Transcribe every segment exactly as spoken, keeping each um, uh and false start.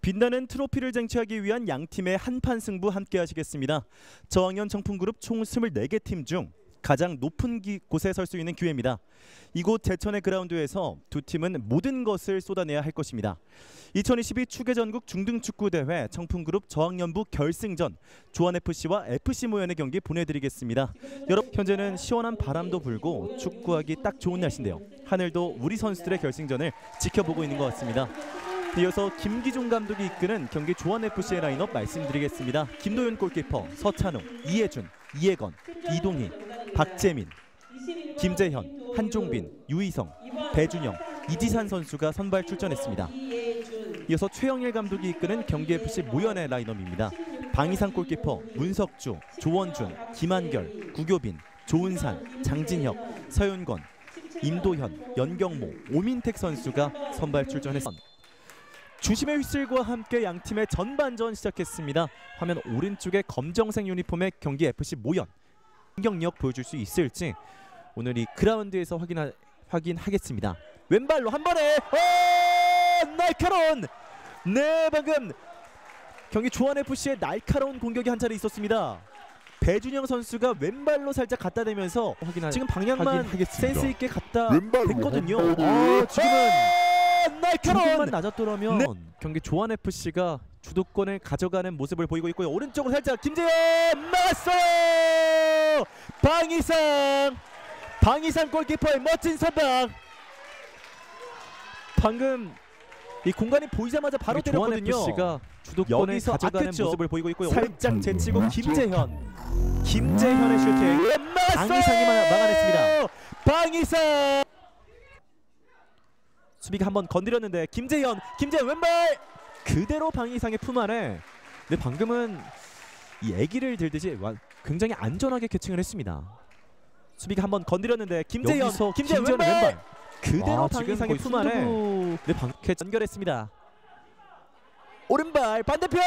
빛나는 트로피를 쟁취하기 위한 양팀의 한판 승부 함께 하시겠습니다. 저학년 청풍그룹 총 스물네 개 팀 중 가장 높은 기, 곳에 설 수 있는 기회입니다. 이곳 제천의 그라운드에서 두 팀은 모든 것을 쏟아내야 할 것입니다. 이천이십이 축예전국 중등축구대회 청풍그룹 저학년부 결승전 조한에프씨와 에프씨 모연의 경기 보내드리겠습니다. 여러분, 현재는 시원한 바람도 불고 축구하기 딱 좋은 날씨인데요. 하늘도 우리 선수들의 결승전을 지켜보고 있는 것 같습니다. 이어서 김기중 감독이 이끄는 경기 조한에프씨의 라인업 말씀드리겠습니다. 김도윤 골키퍼, 서찬웅, 이해준, 이해건, 이동희, 박재민, 김재현, 한종빈, 유희성, 배준영, 이지산 선수가 선발 출전했습니다. 이어서 최영일 감독이 이끄는 경기에프씨 모연의 라인업입니다. 방이상 골키퍼, 문석주, 조원준, 김한결, 구교빈, 조은산, 장진혁, 서윤건, 임도현, 연경모, 오민택 선수가 선발 출전했습니다. 주심의 휘슬과 함께 양팀의 전반전 시작했습니다. 화면 오른쪽에 검정색 유니폼의 경기 에프씨 모연 공격력 보여줄 수 있을지 오늘 이 그라운드에서 확인하, 확인하겠습니다. 왼발로 한 번에 오! 날카로운 네 방금 경기 조한에프씨의 날카로운 공격이 한 차례 있었습니다. 배준영 선수가 왼발로 살짝 갖다 대면서 확인하, 지금 방향만 센스 있게 갖다 댔거든요. 어, 지금은 날카로운 낮았더라면 네. 경기 조한에프씨가 주도권을 가져가는 모습을 보이고 있고요. 오른쪽으로 살짝 김재현 막았어요. 방이상 방이상 골키퍼의 멋진 선방. 방금 이 공간이 보이자마자 바로 때렸거든요. 조한에프씨가 주도권을 가져가는 아꼈죠. 모습을 보이고 있고요. 살짝 제치고 김재현 김재현의 슈팅 방이상이 막아냈습니다. 방이상 수비가 한번 건드렸는데 김재현 김재현 왼발 그대로 방이상의 품 안에. 근데 방금은 이 애기를 들듯이 굉장히 안전하게 캐칭을 했습니다. 수비가 한번 건드렸는데 김재현 김재현 왼발, 왼발 그대로 와, 방이상의 품 안에 네, 방 캐치 연결했습니다. 오른발 반대편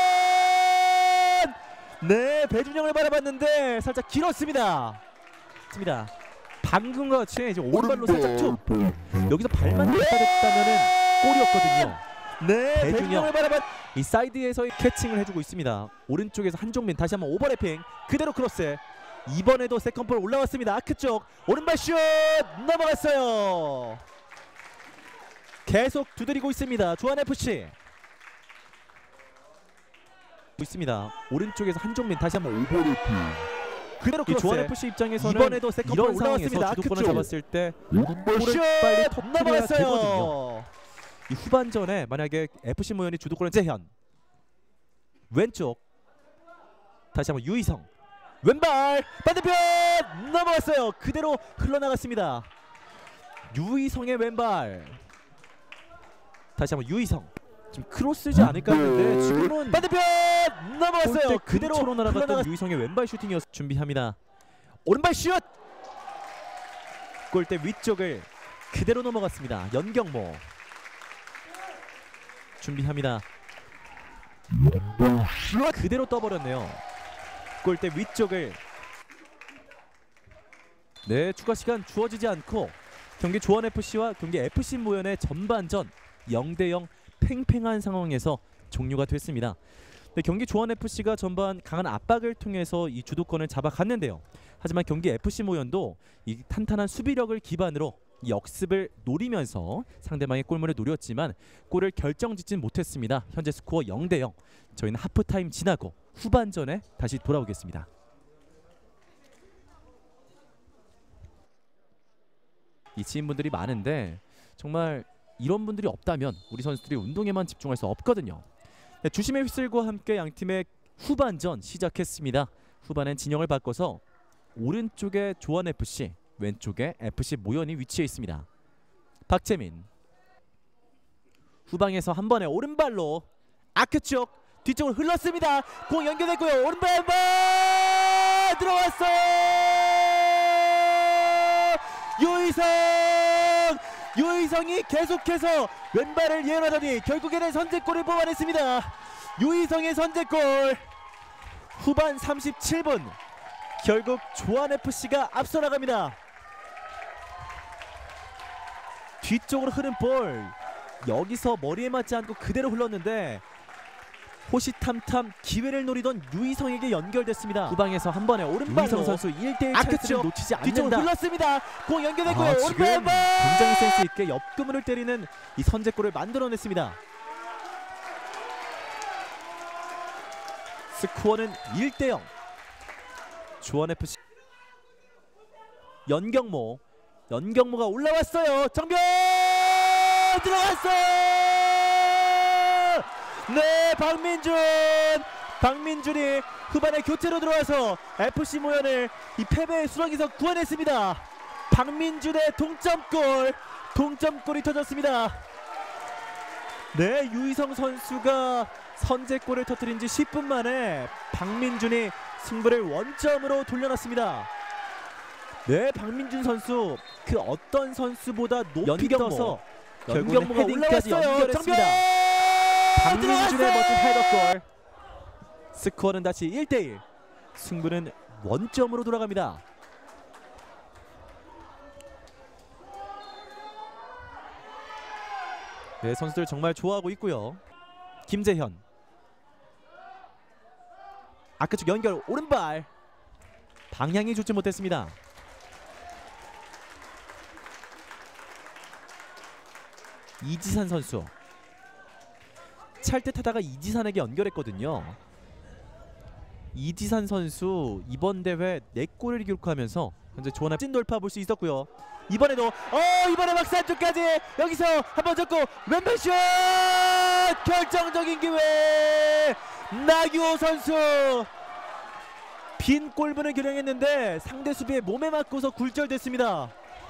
네 배준영을 바라봤는데 살짝 길었습니다. 습니다. 방금과 같이 이제 오른발로 살짝 툭 여기서 발만 갖다 댔다면은 골이었거든요. 네, 배준영을 바라봐 이 사이드에서 캐칭을 해주고 있습니다. 오른쪽에서 한종민 다시 한번 오버래핑 그대로 크로스. 이번에도 세컨볼 올라왔습니다. 아크 쪽 오른발 슛 넘어갔어요. 계속 두드리고 있습니다. 조한에프씨 있습니다. 오른쪽에서 한종민 다시 한번 오버래핑 그대로 크로스. 조한에프씨 입장에서는 이번에도 세컨볼 올라왔습니다. 주도권을 잡았을 때 골을 빨리 터뜨려야 되거든요. 이 후반전에 만약에 에프씨 모연이 주도권을 재현 왼쪽 다시 한번 유희성 왼발 반대편 넘어갔어요. 그대로 흘러나갔습니다. 유희성의 왼발 다시 한번 유희성 지금 크로스지 않을까 했는데 지금은 반대편 넘어갔어요. 그대로 흘러나갔던 유희성의 왼발 슈팅이었. 준비합니다. 오른발 슛 골대 위쪽을 그대로 넘어갔습니다. 연경모 준비합니다. 그대로 떠버렸네요. 골대 위쪽을 네 추가 시간 주어지지 않고 경기 조한에프씨와 경기 에프씨 모연의 전반전 영 대 영 팽팽한 상황에서 종료가 됐습니다. 네, 경기 조한에프씨가 전반 강한 압박을 통해서 이 주도권을 잡아갔는데요. 하지만 경기 에프씨 모연도 이 탄탄한 수비력을 기반으로 역습을 노리면서 상대방의 골문을 노렸지만 골을 결정짓진 못했습니다. 현재 스코어 영 대 영. 저희는 하프타임 지나고 후반전에 다시 돌아오겠습니다. 이 지인분들이 많은데 정말 이런 분들이 없다면 우리 선수들이 운동에만 집중할 수 없거든요. 네, 주심의 휘슬과 함께 양팀의 후반전 시작했습니다. 후반엔 진영을 바꿔서 오른쪽에 조한에프씨 왼쪽에 에프씨 모연이 위치해 있습니다. 박재민 후방에서 한 번에 오른발로 아크 쪽 뒤쪽으로 흘렀습니다. 공 연결됐고요. 오른발 한번 들어왔어요. 유희성 유희성이 계속해서 왼발을 예언하더니 결국에는 선제골을 뽑아냈습니다. 유희성의 선제골. 후반 삼십칠 분 결국 조한에프씨가 앞서 나갑니다. 뒤쪽으로 흐른 볼 여기서 머리에 맞지 않고 그대로 흘렀는데 호시탐탐 기회를 노리던 유희성에게 연결됐습니다. 후방에서 한 번에 오른발로 유희성 선수 일 대 일 찬스를 놓치지 않는다. 뒤쪽으로 흘렀습니다. 공 연결됐고요. 아, 오른발 굉장히 센스 있게 옆구멍을 때리는 이 선제골을 만들어냈습니다. 스코어는 일 대 영. 조원에프씨 연경모 연경모가 올라왔어요. 정면 들어갔어요. 네, 박민준 박민준이 후반에 교체로 들어와서 에프씨 모현을 이 패배의 수렁에서 구원했습니다. 박민준의 동점골 동점골이 터졌습니다. 네, 유희성 선수가 선제골을 터뜨린 지 십 분 만에 박민준이 승부를 원점으로 돌려놨습니다. 네, 박민준 선수 그 어떤 선수보다 높이 떠서 연경모가 헤딩까지 연결했습니다. 박민준의 멋진 헤더골. 스코어는 다시 일 대 일. 승부는 원점으로 돌아갑니다. 네, 선수들 정말 좋아하고 있고요. 김재현 아까쪽 연결 오른발 방향이 좋지 못했습니다. 이지산 선수 찰듯 하다가 이지산에게 연결했거든요. 이지산 선수 이번 대회 네 골을 기록하면서 현재 조원의 찐 돌파 볼 수 있었고요. 이번에도 어 이번에 막스 안쪽까지 여기서 한번 잡고 왼발 슛 결정적인 기회. 나규호 선수 빈 골문을 겨냥했는데 상대 수비의 몸에 맞고서 굴절됐습니다.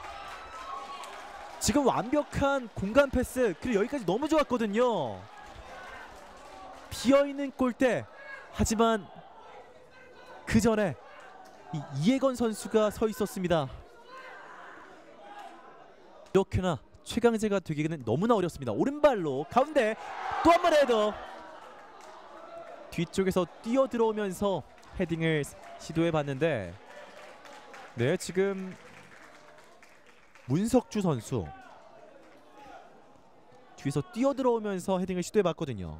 지금 완벽한 공간 패스 그리고 여기까지 너무 좋았거든요. 비어있는 골대. 하지만 그 전에 이 이혜건 선수가 서 있었습니다. 이렇게나 최강제가 되기는 너무나 어렵습니다. 오른발로 가운데 또 한 번 헤더. 뒤쪽에서 뛰어 들어오면서 헤딩을 시도해 봤는데 네, 지금 문석주 선수 뒤에서 뛰어 들어오면서 헤딩을 시도해 봤거든요.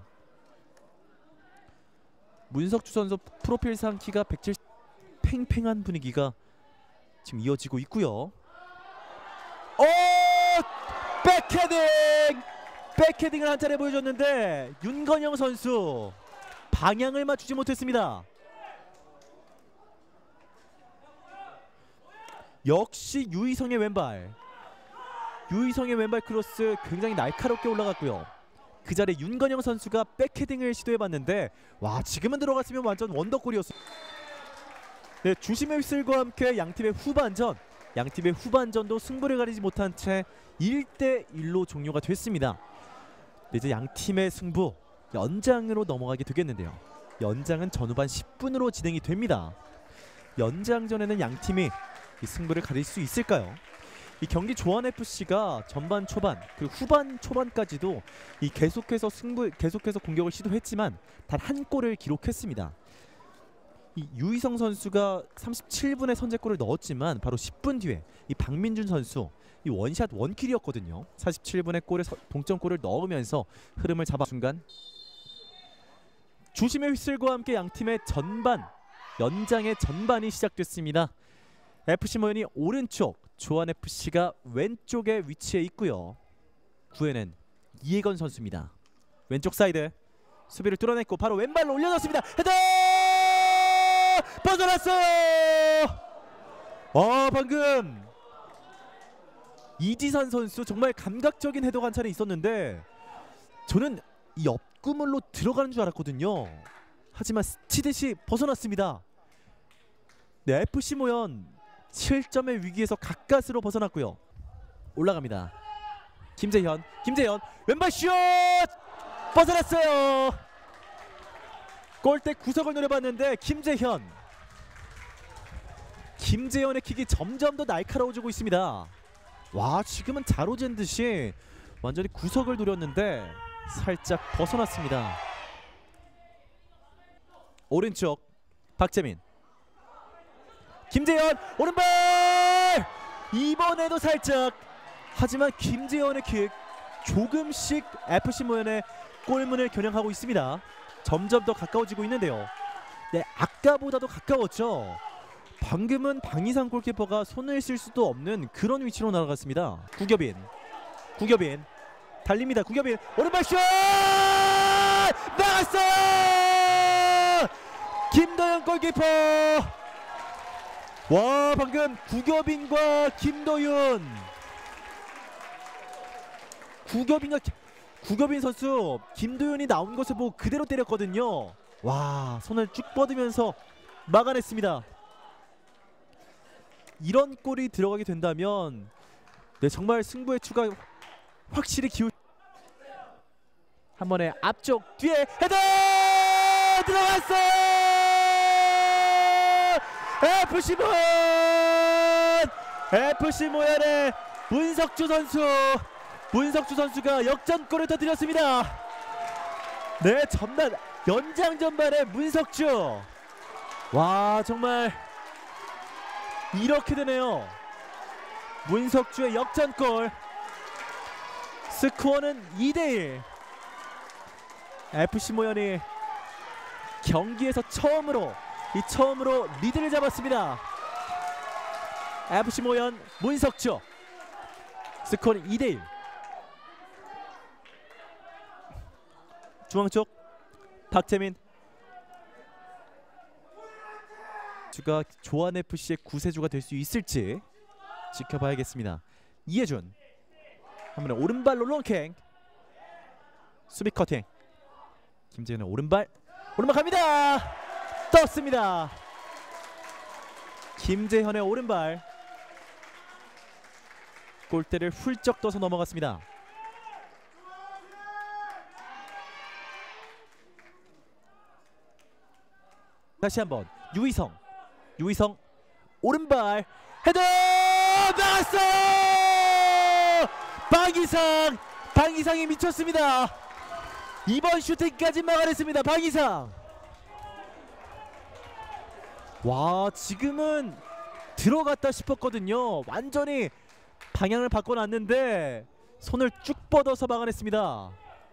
문석주 선수 프로필상 키가 백칠십, 팽팽한 분위기가 지금 이어지고 있고요. 오! 백헤딩! 백헤딩을 한 차례 보여줬는데 윤건영 선수 방향을 맞추지 못했습니다. 역시 유희성의 왼발. 유희성의 왼발 크로스 굉장히 날카롭게 올라갔고요. 그 자리에 윤건영 선수가 백헤딩을 시도해봤는데 와, 지금은 들어갔으면 완전 원더골이었어요. 네, 주심의 휘슬과 함께 양팀의 후반전 양팀의 후반전도 승부를 가리지 못한 채 일 대 일로 종료가 됐습니다. 네, 이제 양팀의 승부 연장으로 넘어가게 되겠는데요. 연장은 전후반 십 분으로 진행이 됩니다. 연장전에는 양팀이 이 승부를 가릴 수 있을까요? 이 경기 조원에프씨가 전반 초반 그리고 후반 초반까지도 이 계속해서 승부 계속해서 공격을 시도했지만 단 한 골을 기록했습니다. 이 유희성 선수가 삼십칠 분에 선제골을 넣었지만 바로 십 분 뒤에 이 박민준 선수 이 원샷 원킬이었거든요. 사십칠 분에 골에 동점골을 넣으면서 흐름을 잡아 순간 주심의 휘슬과 함께 양팀의 전반 연장의 전반이 시작됐습니다. 에프씨 모현이 오른쪽, 조원에프씨가 왼쪽에 위치해 있고요. 구회는 이혜건 선수입니다. 왼쪽 사이드 수비를 뚫어냈고 바로 왼발로 올려줬습니다. 헤더! 벗어났어요! 아, 방금 이지산 선수 정말 감각적인 헤더 관찰이 있었는데 저는 이 옆구물로 들어가는 줄 알았거든요. 하지만 스치듯이 벗어났습니다. 네, 에프씨 모현 칠 점의 위기에서 가까스로 벗어났고요. 올라갑니다. 김재현, 김재현 왼발 슛! 벗어났어요. 골대 구석을 노려봤는데 김재현 김재현의 킥이 점점 더 날카로워지고 있습니다. 와, 지금은 자로잰 듯이 완전히 구석을 노렸는데 살짝 벗어났습니다. 오른쪽 박재민, 김재현 오른발! 이번에도 살짝. 하지만 김재현의 킥 조금씩 에프씨 모현의 골문을 겨냥하고 있습니다. 점점 더 가까워지고 있는데요. 네, 아까보다도 가까웠죠. 방금은 방이상 골키퍼가 손을 쓸 수도 없는 그런 위치로 날아갔습니다. 구겹인, 구겹인 달립니다. 구겹인 오른발 슛! 나갔어요! 김도윤 골키퍼. 와, 방금 구겹인과 김도윤, 구겹인과 구겹인 선수 김도윤이 나온 것을 보고 그대로 때렸거든요. 와, 손을 쭉 뻗으면서 막아냈습니다. 이런 골이 들어가게 된다면 네, 정말 승부의 추가 확실히 기울. 한 번에 앞쪽 뒤에 헤더 들어갔어요. 에프씨 모연, 에프씨 모연의 문석주 선수, 문석주 선수가 역전골을 터뜨렸습니다. 네, 전반 연장 전반의 문석주. 와, 정말 이렇게 되네요. 문석주의 역전골. 스코어는 이 대 일. 에프씨 모연이 경기에서 처음으로 이 처음으로 리드를 잡았습니다. 에프씨 모연 문석주. 스코어는 이 대 일. 중앙 쪽 박재민. 주가 조한에프씨의 구세주가 될 수 있을지 지켜봐야겠습니다. 이해준 한 번에 오른발로 롱킹. 수비 커팅. 김재현의 오른발, 오른발 갑니다. 떴습니다. 김재현의 오른발 골대를 훌쩍 떠서 넘어갔습니다. 다시 한번 유희성, 유희성 오른발 헤더 나갔어요. 방이상, 방이상이 미쳤습니다. 이번 슈팅까지 막아냈습니다. 방이상. 와, 지금은 들어갔다 싶었거든요. 완전히 방향을 바꿔놨는데 손을 쭉 뻗어서 막아냈습니다.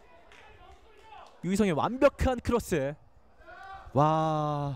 유희성의 완벽한 크로스. 와,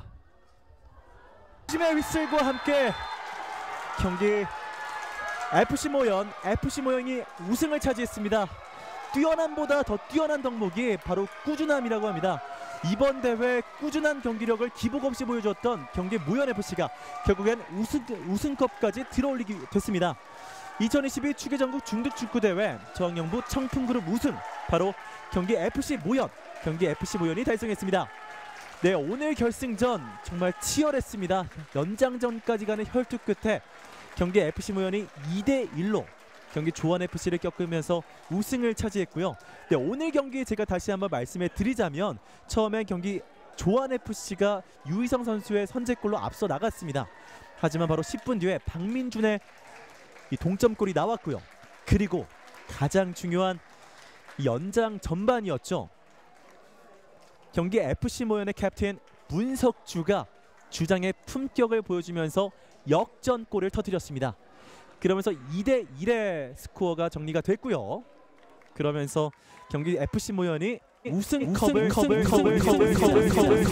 심의 휘슬과 함께 경기 에프씨 모연, 에프씨 모연이 우승을 차지했습니다. 뛰어남보다 더 뛰어난 덕목이 바로 꾸준함이라고 합니다. 이번 대회 꾸준한 경기력을 기복 없이 보여줬던 경기 모연에프씨가 결국엔 우승, 우승컵까지 들어올리게 됐습니다. 이천이십이 축구전국 중등축구대회 저학년부 청풍그룹 우승, 바로 경기 에프씨 모연, 경기 에프씨 모연이 달성했습니다. 네, 오늘 결승전 정말 치열했습니다. 연장전까지 가는 혈투 끝에 경기 에프씨 모연이 이 대 일로 경기 조한에프씨를 꺾으면서 우승을 차지했고요. 네, 오늘 경기 제가 다시 한번 말씀해 드리자면 처음엔 경기 조한에프씨가 유희성 선수의 선제골로 앞서 나갔습니다. 하지만 바로 십 분 뒤에 박민준의 이 동점골이 나왔고요. 그리고 가장 중요한 이 연장 전반이었죠. 경기 에프씨 모연의 캡틴 문석주가 주장의 품격을 보여주면서 역전골을 터뜨렸습니다. 그러면서 이 대 일의 스코어가 정리가 됐고요. 그러면서 경기 에프씨 모연이 우승컵을 컵을 컵을 컵을 컵을 컵을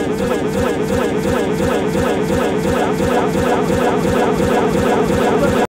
컵을